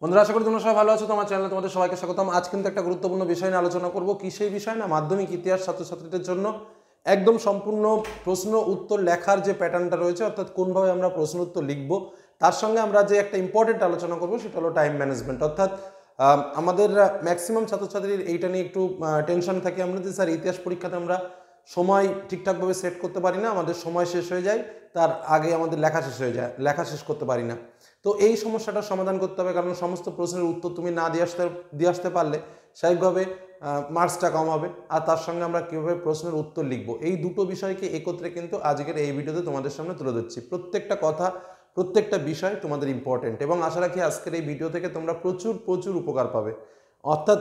বন্ধুরা, আশা করি তোমরা সবাই ভালো আছো। তোমার চ্যানেলে তোমাদের সবাইকে স্বাগতম। আজ কিন্তু একটা গুরুত্বপূর্ণ বিষয় নিয়ে আলোচনা করব। কি সেই বিষয় না, মাধ্যমিক ইতিহাস ছাত্রছাত্রীদের জন্য একদম সম্পূর্ণ প্রশ্ন উত্তর লেখার যে প্যাটার্নটা রয়েছে, অর্থাৎ কোনভাবে আমরা প্রশ্ন উত্তর লিখব, তার সঙ্গে আমরা যে একটা ইম্পর্টেন্ট আলোচনা করব সেটা হলো টাইম ম্যানেজমেন্ট। অর্থাৎ আমাদের ম্যাক্সিমাম ছাত্রছাত্রীর এইটা নিয়ে একটু টেনশন থাকে আমরা যে স্যার ইতিহাস পরীক্ষাতে আমরা সময় ঠিকঠাকভাবে সেট করতে পারি না, আমাদের সময় শেষ হয়ে যায়, তার আগে আমাদের লেখা শেষ হয়ে যায়, লেখা শেষ করতে পারি না। তো এই সমস্যাটার সমাধান করতে হবে, কারণ সমস্ত প্রশ্নের উত্তর তুমি না দিয়ে আসতে পারলে স্বাভাবিকভাবে মার্কসটা কম হবে। আর তার সঙ্গে আমরা কীভাবে প্রশ্নের উত্তর লিখব, এই দুটো বিষয়কে একত্রে কিন্তু আজকের এই ভিডিওতে তোমাদের সামনে তুলে ধরছি। প্রত্যেকটা কথা, প্রত্যেকটা বিষয় তোমাদের ইম্পর্টেন্ট, এবং আশা রাখি আজকের এই ভিডিও থেকে তোমরা প্রচুর উপকার পাবে। অর্থাৎ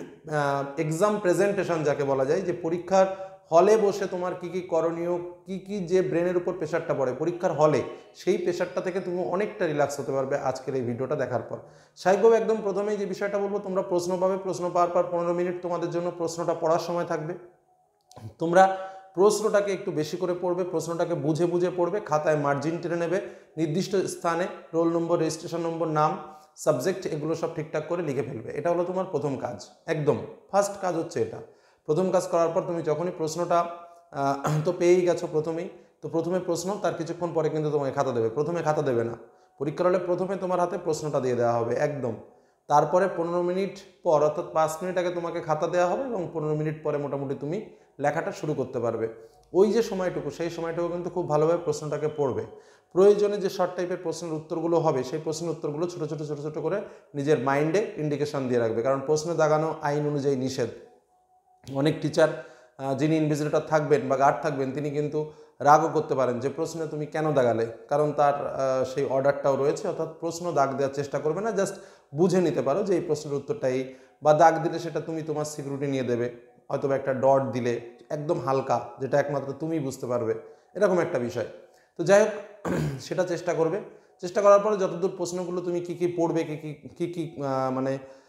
এক্সাম প্রেজেন্টেশন যাকে বলা যায়, যে পরীক্ষার হলে বসে তোমার কি কি করণীয়, কি যে ব্রেনের উপর প্রেশারটা পড়ে পরীক্ষার হলে, সেই প্রেশারটা থেকে তুমি অনেকটা রিল্যাক্স হতে পারবে আজকের এই ভিডিওটা দেখার পর। স্বাভাবিকভাবে একদম প্রথমেই যে বিষয়টা বলবো, তোমরা প্রশ্ন পাবে, প্রশ্ন পাওয়ার পর 15 মিনিট তোমাদের জন্য প্রশ্নটা পড়ার সময় থাকবে। তোমরা প্রশ্নটাকে একটু বেশি করে পড়বে, প্রশ্নটাকে বুঝে পড়বে, খাতায় মার্জিন টেনে নেবে, নির্দিষ্ট স্থানে রোল নম্বর, রেজিস্ট্রেশন নম্বর, নাম, সাবজেক্ট এগুলো সব ঠিকঠাক করে লিখে ফেলবে। এটা হলো তোমার প্রথম কাজ, একদম ফার্স্ট কাজ হচ্ছে এটা। প্রথম কাজ করার পর তুমি যখনই প্রশ্নটা তো পেয়েই গেছো প্রথমেই, তো প্রথমে প্রশ্ন, তার কিছুক্ষণ পরে কিন্তু তোমাকে খাতা দেবে। প্রথমে খাতা দেবে না পরীক্ষার হলে, প্রথমে তোমার হাতে প্রশ্নটা দিয়ে দেওয়া হবে একদম। তারপরে 15 মিনিট পর, অর্থাৎ 5 মিনিট আগে তোমাকে খাতা দেওয়া হবে, এবং 15 মিনিট পরে মোটামুটি তুমি লেখাটা শুরু করতে পারবে। ওই যে সময়টুকু, সেই সময়টুকু কিন্তু খুব ভালোভাবে প্রশ্নটাকে পড়বে। প্রয়োজনে যে শর্ট টাইপের প্রশ্নের উত্তরগুলো হবে, সেই প্রশ্নের উত্তরগুলো ছোটো ছোটো করে নিজের মাইন্ডে ইন্ডিকেশন দিয়ে রাখবে, কারণ প্রশ্নে দাগানো আইন অনুযায়ী নিষেধ। অনেক টিচার যিনি ইনভিজিলেটর থাকবেন বা গার্ড থাকবেন, তিনি কিন্তু রাগও করতে পারেন যে প্রশ্নে তুমি কেন দাগালে, কারণ তার সেই অর্ডারটাও রয়েছে। অর্থাৎ প্রশ্ন দাগ দেওয়ার চেষ্টা করবে না, জাস্ট বুঝে নিতে পারো যে এই প্রশ্নের উত্তরটা এই, বা দাগ দিলে সেটা তুমি তোমার সিকিউরিটি নিয়ে দেবে, হয়তো একটা ডট দিলে একদম হালকা, যেটা একমাত্র তুমি বুঝতে পারবে, এরকম একটা বিষয়। তো যাই হোক, সেটা চেষ্টা করবে। চেষ্টা করার পরে যতদূর প্রশ্নগুলো তুমি কী পড়বে, কী মানে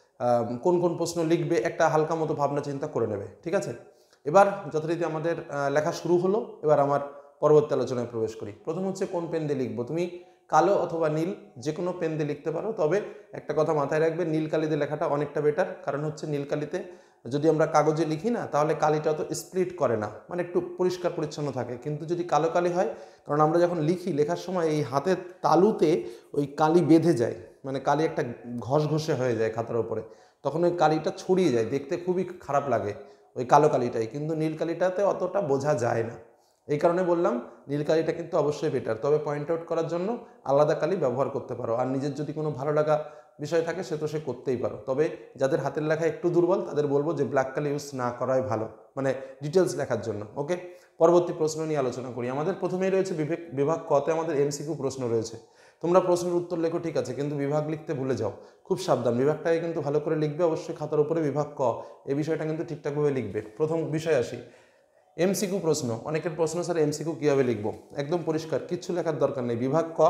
কোন প্রশ্ন লিখবে, একটা হালকা মতো ভাবনা চিন্তা করে নেবে, ঠিক আছে। এবার যথারীতি আমাদের লেখা শুরু হলো। এবার আমার পরবর্তী আলোচনায় প্রবেশ করি। প্রথম হচ্ছে কোন পেন দিয়ে লিখবো। তুমি কালো অথবা নীল যে কোনো পেন দিয়ে লিখতে পারো, তবে একটা কথা মাথায় রাখবে, নীল কালি দিয়ে লেখাটা অনেকটা বেটার। কারণ হচ্ছে নীল কালিতে যদি আমরা কাগজে লিখি না, তাহলে কালিটা তো স্প্লিট করে না, মানে একটু পরিষ্কার পরিচ্ছন্ন থাকে। কিন্তু যদি কালো কালি হয়, কারণ আমরা যখন লিখি, লেখার সময় এই হাতের তালুতে ওই কালি বেঁধে যায়, মানে কালি একটা ঘষে হয়ে যায় খাতার উপরে, তখন ওই কালিটা ছড়িয়ে যায়, দেখতে খুবই খারাপ লাগে ওই কালো কালিটাই। কিন্তু নীল কালিটাতে অতটা বোঝা যায় না, এই কারণে বললাম নীল কালিটা কিন্তু অবশ্যই বেটার। তবে পয়েন্ট আউট করার জন্য আলাদা কালি ব্যবহার করতে পারো, আর নিজের যদি কোনো ভালো লাগা বিষয় থাকে সে তো সে করতেই পারো। তবে যাদের হাতের লেখা একটু দুর্বল, তাদের বলবো যে ব্ল্যাক কালি ইউজ না করাই ভালো, মানে ডিটেলস লেখার জন্য। ওকে, পরবর্তী প্রশ্ন নিয়ে আলোচনা করি। আমাদের প্রথমেই রয়েছে বিভাগ কতে আমাদের এমসিকিউ প্রশ্ন রয়েছে। তোমরা প্রশ্নের উত্তর লেখো, ঠিক আছে, কিন্তু বিভাগ লিখতে ভুলে যাও, খুব সাবধান। বিভাগটাকে কিন্তু ভালো করে লিখবে, অবশ্যই খাতার উপরে বিভাগ ক, এই বিষয়টা কিন্তু ঠিকঠাকভাবে লিখবে। প্রথম বিষয় আসি, এমসিকিউ প্রশ্ন। অনেকের প্রশ্ন, স্যার এমসিকিউ কীভাবে লিখবো? একদম পরিষ্কার, কিচ্ছু লেখার দরকার নেই। বিভাগ ক,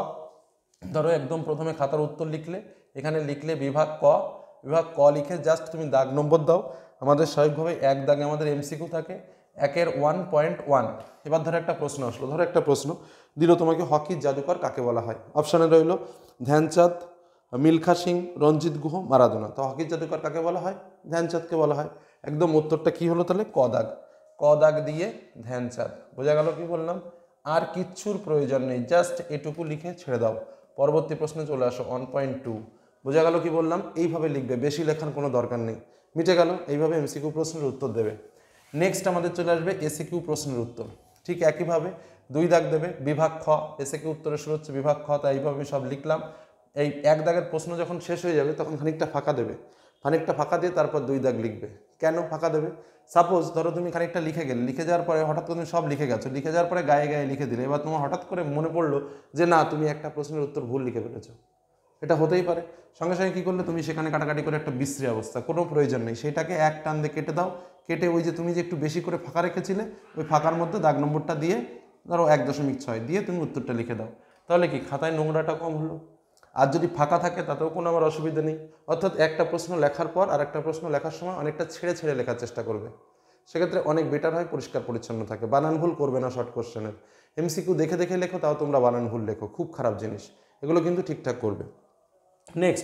ধরো একদম প্রথমে খাতার উত্তর লিখলে, এখানে লিখলে বিভাগ ক, বিভাগ ক লিখে জাস্ট তুমি দাগ নম্বর দাও। আমাদের স্বাভাবিকভাবে এক দাগে আমাদের এমসিকিউ থাকে, 1-এর 1.1। এবার ধরো একটা প্রশ্ন আসলো, ধরো একটা প্রশ্ন দিল তোমাকে, হকির জাদুকর কাকে বলা হয়? অপশানে রইল ধ্যানচাঁদ, মিলখা সিং, রঞ্জিত গুহ, মারাদোনা। তো হকির জাদুকর কাকে বলা হয়? ধ্যানচাঁদকে বলা হয়। একদম উত্তরটা কি হলো তাহলে? ক দাগ। ক দাগ দিয়ে ধ্যানচাঁদ, বোঝা গেল কি বললাম? আর কিচ্ছুর প্রয়োজন নেই, জাস্ট এটুকু লিখে ছেড়ে দাও। পরবর্তী প্রশ্নে চলে আসো, 1.2। বোঝা গেল কি বললাম? এইভাবে লিখবে, বেশি লেখার কোনো দরকার নেই, মিটে গেল। এইভাবে এমসিকিউ প্রশ্নের উত্তর দেবে। নেক্সট আমাদের চলে আসবে এসিকিউ প্রশ্নের উত্তর। ঠিক একইভাবে 2 দাগ দেবে, বিভাগ খ। এসিকিউ উত্তরের শুরু হচ্ছে বিভাগ খ, তাই এইভাবে সব লিখলাম। এই এক দাগের প্রশ্ন যখন শেষ হয়ে যাবে, তখন খানিকটা ফাঁকা দেবে, খানিকটা ফাঁকা দিয়ে তারপর 2 দাগ লিখবে। কেন ফাঁকা দেবে? সাপোজ ধরো তুমি খানিকটা লিখে গেলে, লিখে যাওয়ার পরে হঠাৎ করে তুমি সব লিখে গেছো, লিখে যাওয়ার পরে গায়ে লিখে দিলে, এবার তোমার হঠাৎ করে মনে পড়লো যে না, তুমি একটা প্রশ্নের উত্তর ভুল লিখে ফেলেছো। এটা হতেই পারে। সঙ্গে সঙ্গে কী করলে, তুমি সেখানে কাটাকাটি করে একটা বিশ্রী অবস্থা, কোনো প্রয়োজন নেই। সেটাকে এক টান দিয়ে কেটে দাও। কেটে ওই যে তুমি যে একটু বেশি করে ফাঁকা রেখেছিলে, ওই ফাঁকার মধ্যে দাগ নম্বরটা দিয়ে, ধরো 1.6 দিয়ে তুমি উত্তরটা লিখে দাও। তাহলে কি খাতায় নোংরাটা কম হলো। আর যদি ফাঁকা থাকে তাতেও কোনো আমার অসুবিধা নেই। অর্থাৎ একটা প্রশ্ন লেখার পর আর একটা প্রশ্ন লেখার সময় অনেকটা ছেড়ে লেখার চেষ্টা করবে, সেক্ষেত্রে অনেক বেটার হয়, পরিষ্কার পরিচ্ছন্ন থাকে। বানান ভুল করবে না শর্ট কোশ্চেনের। এমসিকিউ দেখে লেখো, তাও তোমরা বানান ভুল লেখো, খুব খারাপ জিনিস। এগুলো কিন্তু ঠিকঠাক করবে। নেক্সট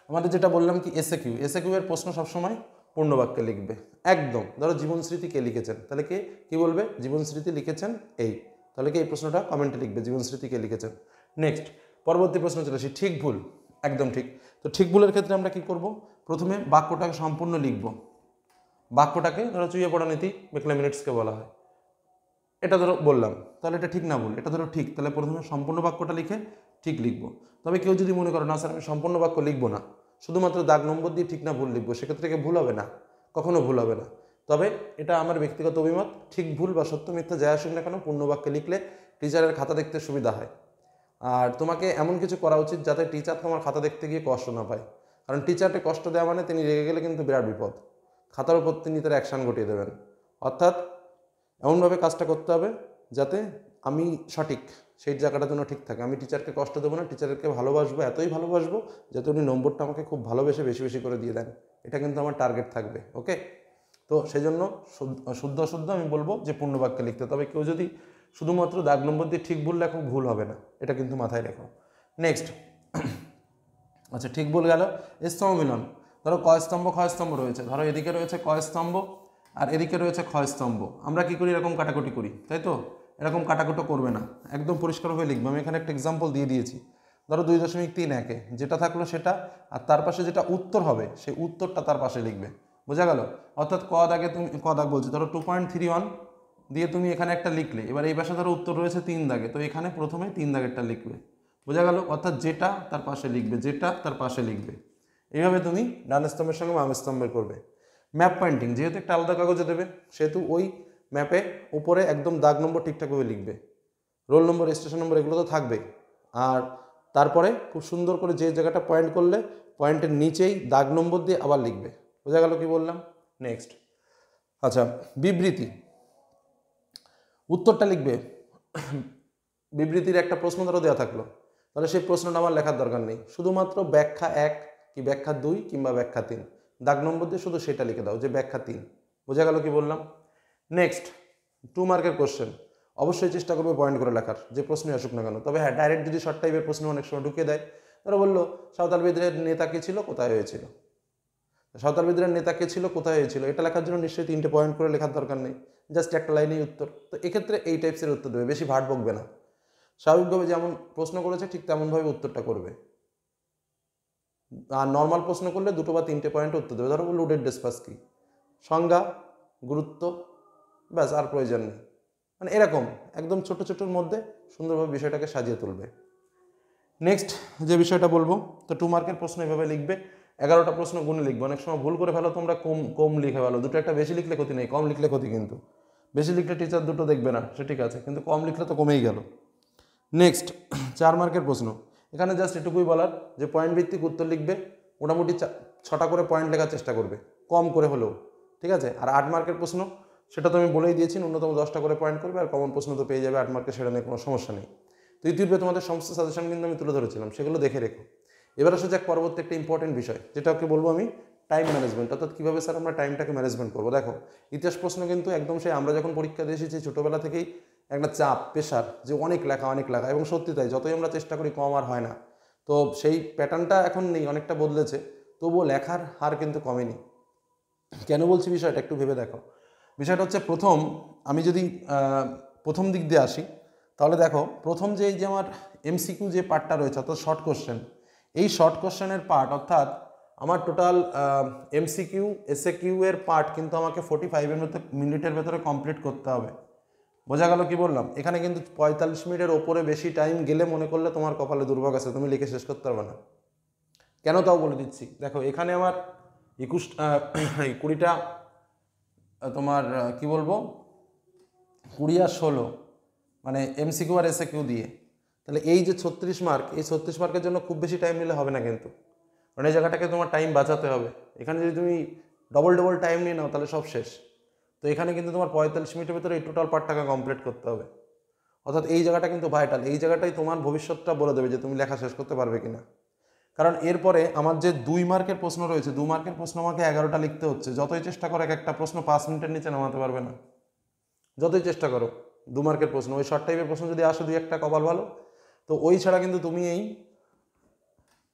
আমাদের যেটা বললাম কি এসএকিউ, এসএকিউ এর প্রশ্ন সবসময় পূর্ণ বাক্যে লিখবে একদম। ধরো জীবন স্মৃতি কে লিখেছেন, তাহলে কে কি বলবে, জীবন স্মৃতি লিখেছেন এই, তাহলে কি এই প্রশ্নটা কমেন্টে লিখবে জীবন স্মৃতি কে লিখেছেন। নেক্সট পরবর্তী প্রশ্ন চলে আসি, ঠিক ভুল, একদম ঠিক। তো ঠিক ভুলের ক্ষেত্রে আমরা কি করব, প্রথমে বাক্যটাকে সম্পূর্ণ লিখব। বাক্যটাকে ধরো চুইয়ে পড়া নীতি মেকলেমিনিটসকে বলা হয়, এটা ধরো বললাম, তাহলে এটা ঠিক না ভুল, এটা ধরো ঠিক, তাহলে প্রথমে সম্পূর্ণ বাক্যটা লিখে ঠিক লিখবো। তবে কেউ যদি মনে করো না স্যার আমি সম্পূর্ণ বাক্য লিখবো না, শুধুমাত্র দাগ নম্বর দিয়ে ঠিক না ভুল লিখবো, সেক্ষেত্রে ভুল হবে না, কখনো ভুল হবে না। তবে এটা আমার ব্যক্তিগত অভিমত, ঠিক ভুল বা সত্য মিথ্যা যাই আসুক না কেন পূর্ণ বাক্যে লিখলে টিচারের খাতা দেখতে সুবিধা হয়। আর তোমাকে এমন কিছু করা উচিত যাতে টিচার তোমার খাতা দেখতে গিয়ে কষ্ট না পায়, কারণ টিচারকে কষ্ট দেওয়া মানে তিনি রেগে গেলে কিন্তু বিরাট বিপদ, খাতার উপর তিনি তার অ্যাকশান ঘটিয়ে দেবেন। অর্থাৎ এমনভাবে কাজটা করতে হবে যাতে আমি সঠিক, সেই জায়গাটা যেন ঠিক থাকে। আমি টিচারকে কষ্ট দেবো না, টিচারকে ভালোবাসবো, এতই ভালোবাসবো যাতে উনি নম্বরটা আমাকে খুব ভালোবেসে বেশি বেশি করে দিয়ে দেন, এটা কিন্তু আমার টার্গেট থাকবে। ওকে, তো সেই জন্য শুদ্ধ আমি বলবো যে পূর্ণ বাক্যে লিখতে। তবে কেউ যদি শুধুমাত্র দাগ নম্বর দিয়ে ঠিক ভুল লেখো, ভুল হবে না, এটা কিন্তু মাথায় রেখো। নেক্সট, আচ্ছা ঠিক ভুল গেল। স্তম্ভ মিলন, ধরো ক স্তম্ভ খ স্তম্ভ রয়েছে, ধরো এদিকে রয়েছে ক স্তম্ভ আর এদিকে রয়েছে খ স্তম্ভ, আমরা কি করি এরকম কাটাকুটি করি, তাই তো? এরকম কাটাকুটো করবে না, একদম পরিষ্কারভাবে লিখবে। আমি এখানে একটা এক্সাম্পল দিয়ে দিয়েছি, ধরো 2.31 যেটা থাকলো সেটা, আর তার পাশে যেটা উত্তর হবে সেই উত্তরটা তার পাশে লিখবে, বোঝা গেল? অর্থাৎ ক দাগে তুমি, ক দাগ বলছি, ধরো 2.31 দিয়ে তুমি এখানে একটা লিখলে, এবার এই পাশে ধরো উত্তর রয়েছে 3 দাগে, তো এখানে প্রথমে 3 দাগেরটা লিখবে, বোঝা গেল? অর্থাৎ যেটা তার পাশে লিখবে, যেটা তার পাশে লিখবে। এইভাবে তুমি ডান স্তম্ভের সঙ্গে বাম স্তম্ভের করবে। ম্যাপ পয়েন্টিং, যেহেতু একটা আলাদা কাগজে দেবে সেহেতু ওই ম্যাপে উপরে একদম দাগ নম্বর ঠিকঠাকভাবে লিখবে, রোল নম্বর স্টেশন নম্বর এগুলো তো থাকবেই। আর তারপরে খুব সুন্দর করে যে জায়গাটা পয়েন্ট করলে পয়েন্টের নিচেই দাগ নম্বর দিয়ে আবার লিখবে, বোঝা গেল কি বললাম? নেক্সট, আচ্ছা বিবৃতি, উত্তরটা লিখবে। বিবৃতির একটা প্রশ্ন ধরো দেওয়া থাকলো, তাহলে সেই প্রশ্নটা আমার লেখার দরকার নেই, শুধুমাত্র ব্যাখ্যা 1 কি ব্যাখ্যা 2 কিংবা ব্যাখ্যা 3 দাগ নম্বর দিয়ে শুধু সেটা লিখে দাও যে ব্যাখ্যা 3, বোঝা গেল কি বললাম? নেক্সট 2 মার্কের কোশ্চেন, অবশ্যই চেষ্টা করবে পয়েন্ট করে লেখার, যে প্রশ্নই আসুক না কেন। তবে হ্যাঁ, ডাইরেক্ট যদি শর্ট টাইপের প্রশ্ন অনেক সময় ঢুকিয়ে দেয়, তারা বললো সাঁওতাল বিদ্রোহের নেতা কে ছিল, কোথায় হয়েছিল, সাঁওতাল বিদ্রোহের নেতা কে ছিল, কোথায় হয়েছিল, এটা লেখার জন্য নিশ্চয়ই 3টে পয়েন্ট করে লেখার দরকার নেই, জাস্ট একটা লাইনেই উত্তর। তো এক্ষেত্রে এই টাইপসের উত্তর দেবে, বেশি ভাট বকবে না, স্বাভাবিকভাবে যেমন প্রশ্ন করেছে ঠিক তেমনভাবে উত্তরটা করবে। আর নর্মাল প্রশ্ন করলে 2 বা 3টে পয়েন্ট উত্তর দেবে, ধরো লুডেড ডেসপাস কি, সংজ্ঞা, গুরুত্ব, ব্যাস, আর প্রয়োজন নেই। মানে এরকম একদম ছোট ছোটোর মধ্যে সুন্দরভাবে বিষয়টাকে সাজিয়ে তুলবে। নেক্সট যে বিষয়টা বলবো, তো 2 মার্কের প্রশ্ন এভাবে লিখবে, 11টা প্রশ্ন গুণে লিখবে। অনেক সময় ভুল করে ফেলো তোমরা, কম লিখে ফেলো, দুটো একটা বেশি লিখলে ক্ষতি নেই, কম লিখলে ক্ষতি, কিন্তু বেশি লিখলে টিচার দুটো দেখবে না, সে ঠিক আছে, কিন্তু কম লিখলে তো কমেই গেল। নেক্সট 4 মার্কের প্রশ্ন, এখানে জাস্ট এটুকুই বলার যে পয়েন্ট ভিত্তিক উত্তর লিখবে, মোটামুটি 6টা করে পয়েন্ট লেখার চেষ্টা করবে, কম করে হলেও, ঠিক আছে? আর 8 মার্কের প্রশ্ন সেটা তো আমি বলেই দিয়েছি, ন্যূনতম 10টা করে পয়েন্ট করবে, আর কমন প্রশ্ন তো পেয়ে যাবে 8 মার্কের, সেটা নিয়ে কোনো সমস্যা নেই। তো ইউটিউবে তোমাদের সমস্ত সাজেশন কিন্তু আমি তুলে ধরেছিলাম, সেগুলো দেখে রেখো। এবার আসলে যাক পরবর্তী একটা ইম্পর্টেন্ট বিষয়, যেটাকে বলবো আমি টাইম ম্যানেজমেন্ট, অর্থাৎ কীভাবে স্যার আমরা টাইমটাকে ম্যানেজমেন্ট করবো। দেখো ইতিহাস প্রশ্ন কিন্তু একদম সেই আমরা যখন পরীক্ষা দিয়ে এসেছি ছোটোবেলা থেকেই একটা চাপ, প্রেশার, যে অনেক লেখা, এবং সত্যি তাই, যতই আমরা চেষ্টা করি কম আর হয় না। তো সেই প্যাটার্নটা এখন নেই, অনেকটা বদলেছে, তবুও লেখার হার কিন্তু কমেনি। কেন বলছি বিষয়টা একটু ভেবে দেখো। বিষয়টা হচ্ছে, আমি যদি প্রথম দিক দিয়ে আসি, তাহলে দেখো প্রথম যে এই যে আমার এমসিকিউ যে পার্টটা রয়েছে, অর্থাৎ শর্ট কোশ্চেন, এই শর্ট কোশ্চেনের পার্ট, অর্থাৎ আমার টোটাল এমসিকিউ এসএকিউ এর পার্ট কিন্তু আমাকে 45 মিনিটের ভেতরে কমপ্লিট করতে হবে, বোঝা গেল কি বললাম? এখানে কিন্তু 45 মিনিটের ওপরে বেশি টাইম গেলে মনে করলে তোমার কপালে দুর্ভোগ আছে, তুমি লিখে শেষ করতে পারবে না। কেন তাও বলে দিচ্ছি, দেখো এখানে আমার 20টা তোমার কি বলবো 20 আর 16 মানে এমসিকিউ আর এসএকিউ দিয়ে, তাহলে এই যে 36 মার্ক, এই 36 মার্কের জন্য খুব বেশি টাইম নিলে হবে না কিন্তু, কারণ এই জায়গাটাকে তোমার টাইম বাঁচাতে হবে। এখানে যদি তুমি ডবল টাইম নিয়ে নাও তাহলে সব শেষ। তো এখানে কিন্তু তোমার 45 মিনিটের ভিতরে এই টোটাল পার্টটাকে কমপ্লিট করতে হবে, অর্থাৎ এই জায়গাটা কিন্তু ভাইটাল, এই জায়গাটাই তোমার ভবিষ্যৎটা বলে দেবে যে তুমি লেখা শেষ করতে পারবে কিনা। কারণ এরপরে আমার যে 2 মার্কের প্রশ্ন রয়েছে, 2 মার্কের প্রশ্ন আমাকে 11টা লিখতে হচ্ছে, যতই চেষ্টা করো একটা প্রশ্ন 5 মিনিটের নিচে নামাতে পারবে না, যতই চেষ্টা করো। 2 মার্কের প্রশ্ন, ওই শর্ট টাইপের প্রশ্ন যদি আসে 2-1টা কপাল ভালো, তো ওই ছাড়া কিন্তু তুমি এই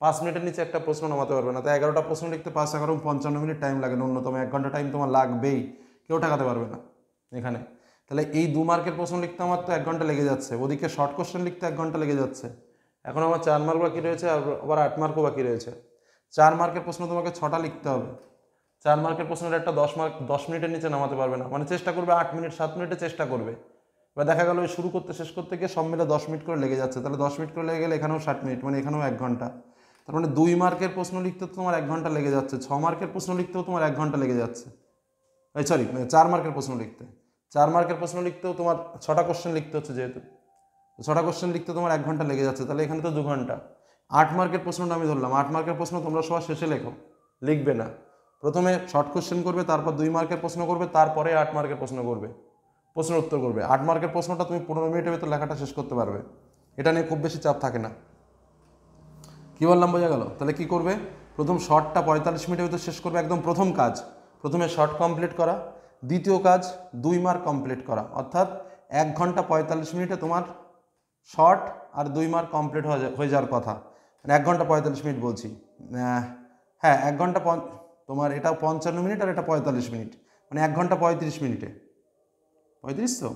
5 মিনিটের নিচে একটা প্রশ্ন নামাতে পারবে না। তো 11টা প্রশ্ন লিখতে 5 11 55 মিনিট টাইম লাগে, ন্যূনতম 1 ঘন্টা টাইম তোমার লাগবেই, কেউ ঠেকাতে পারবে না এখানে। তাহলে এই 2 মার্কের প্রশ্ন লিখতে আমার তো 1 ঘন্টা লেগে যাচ্ছে, ওদিকে শর্ট কোশ্চেন লিখতে 1 ঘন্টা লেগে যাচ্ছে। এখন আমার 4 মার্ক বাকি রয়েছে, আবার 8 মার্কও বাকি রয়েছে। 4 মার্কের প্রশ্ন তোমাকে 6টা লিখতে হবে। 4 মার্কের প্রশ্নের একটা 10 মিনিটের নিচে নামাতে পারবে না, মানে চেষ্টা করবে 8 মিনিট 7 মিনিটে চেষ্টা করবে। এবার দেখা গেল শুরু করতে শেষ করতে গিয়ে সব মিলে 10 মিনিট করে লেগে যাচ্ছে, তাহলে 10 মিনিট করে লেগে গেলে এখানেও 60 মিনিট, মানে এখানেও 1 ঘন্টা। তার মানে 2 মার্কের প্রশ্ন লিখতে তোমার 1 ঘন্টা লেগে যাচ্ছে, 6 মার্কের প্রশ্ন লিখতেও তোমার 1 ঘন্টা লেগে যাচ্ছে। সরি, 4 মার্কের প্রশ্ন লিখতে, 4 মার্কের প্রশ্ন লিখতেও তোমার 6টা কোশ্চেন লিখতে হচ্ছে, যেহেতু 6টা কোশ্চেন লিখতে তোমার 1 ঘন্টা লেগে যাচ্ছে, তাহলে এখানে তো 2 ঘন্টা। 8 মার্কের প্রশ্নটা আমি ধরলাম, 8 মার্কের প্রশ্ন তোমরা সবার শেষে লেখো, লিখবে না, প্রথমে শর্ট কোশ্চেন করবে, তারপর 2 মার্কের প্রশ্ন করবে, তারপরে 8 মার্কের প্রশ্ন করবে, প্রশ্নের উত্তর করবে। 8 মার্কের প্রশ্নটা তুমি 15 মিনিটের ভেতর লেখাটা শেষ করতে পারবে, এটা নিয়ে খুব বেশি চাপ থাকে না। কি বললাম, বোঝা গেল? তাহলে কি করবে, প্রথম শর্টটা 45 মিনিটের ভিতর শেষ করবে, একদম প্রথম কাজ, প্রথমে শর্ট কমপ্লিট করা, দ্বিতীয় কাজ 2 মার্ক কমপ্লিট করা, অর্থাৎ 1 ঘন্টা 45 মিনিটে তোমার শর্ট আর 2 মার্ক কমপ্লিট হয়ে যাওয়ার কথা, মানে 1 ঘন্টা 45 মিনিট বলছি, হ্যাঁ 1 ঘন্টা তোমার এটা 55 মিনিট আর এটা 45 মিনিট, মানে 1 ঘন্টা 35 মিনিটে, 35 তো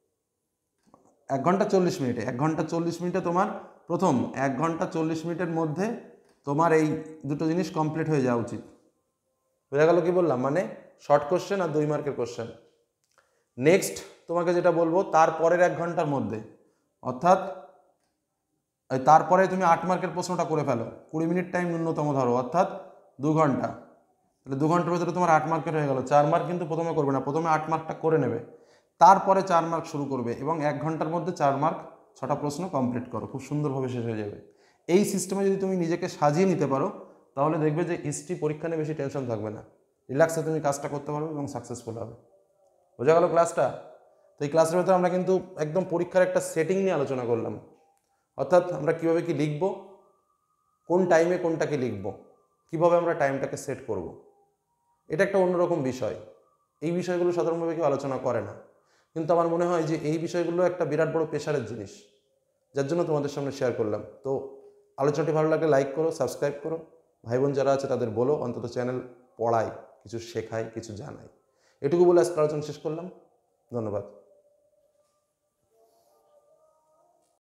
1 ঘন্টা 40 মিনিটে, 1 ঘন্টা 40 মিনিটে তোমার প্রথম 1 ঘন্টা 40 মিনিটের মধ্যে তোমার এই দুটো জিনিস কমপ্লিট হয়ে যাওয়া উচিত। বোঝা গেল কি বললাম, মানে শর্ট কোশ্চেন আর 2 মার্কের কোশ্চেন। নেক্সট তোমাকে যেটা বলবো, তারপরের 1 ঘন্টার মধ্যে, অর্থাৎ তারপরে তুমি 8 মার্কের প্রশ্নটা করে ফেলো, 20 মিনিট টাইম ন্যূনতম ধরো, অর্থাৎ 2 ঘন্টা, তাহলে 2 ঘন্টার ভিতরে তোমার 8 মার্কের হয়ে গেল। 4 মার্ক কিন্তু প্রথমে করবে না, প্রথমে 8 মার্কটা করে নেবে, তারপরে 4 মার্ক শুরু করবে, এবং 1 ঘন্টার মধ্যে 4 মার্ক 6টা প্রশ্ন কমপ্লিট করো, খুব সুন্দরভাবে শেষ হয়ে যাবে। এই সিস্টেমে যদি তুমি নিজেকে সাজিয়ে নিতে পারো, তাহলে দেখবে যে হিস্ট্রি পরীক্ষা নিয়ে বেশি টেনশন থাকবে না, রিল্যাক্সে তুমি কাজটা করতে পারবে এবং সাকসেসফুল হবে। বোঝা গেল ক্লাসটা? তো এই ক্লাসের ভেতরে আমরা কিন্তু একদম পরীক্ষার একটা সেটিং নিয়ে আলোচনা করলাম, অর্থাৎ আমরা কীভাবে কি লিখব, কোন টাইমে কোনটাকে লিখব, কীভাবে আমরা টাইমটাকে সেট করব, এটা একটা অন্যরকম বিষয়। এই বিষয়গুলো সাধারণভাবে কেউ আলোচনা করে না, কিন্তু আমার মনে হয় যে এই বিষয়গুলো একটা বিরাট বড় প্রেশারের জিনিস, যার জন্য তোমাদের সামনে শেয়ার করলাম। তো আলোচনাটি ভালো লাগলে লাইক করো, সাবস্ক্রাইব করো, ভাই বোন যারা আছে তাদের বলো অন্তত চ্যানেল পড়াই, কিছু শেখাই, কিছু জানাই। এটুকু বলে আজকে আলোচনা শেষ করলাম। ধন্যবাদ।